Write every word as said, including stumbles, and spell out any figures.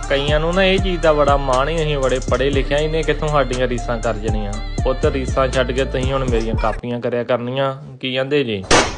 ਕਈਆਂ ਨੂੰ ਨਾ ਇਹ ਚੀਜ਼ ਦਾ ਬੜਾ ਮਾਣ ਹੀ, ਅਸੀਂ ਬੜੇ ਪੜ੍ਹੇ ਲਿਖਿਆ, ਇਹਨੇ ਕਿੱਥੋਂ ਸਾਡੀਆਂ ਰੀਸਾਂ ਕਰ ਜਣੀਆਂ। ਪੁੱਤ ਰੀਸਾਂ ਛੱਡ ਕੇ ਤੁਸੀਂ ਹੁਣ ਮੇਰੀਆਂ ਕਾਪੀਆਂ ਕਰਿਆ ਕਰਨੀਆਂ। ਕੀ ਕਹਿੰਦੇ ਜੀ?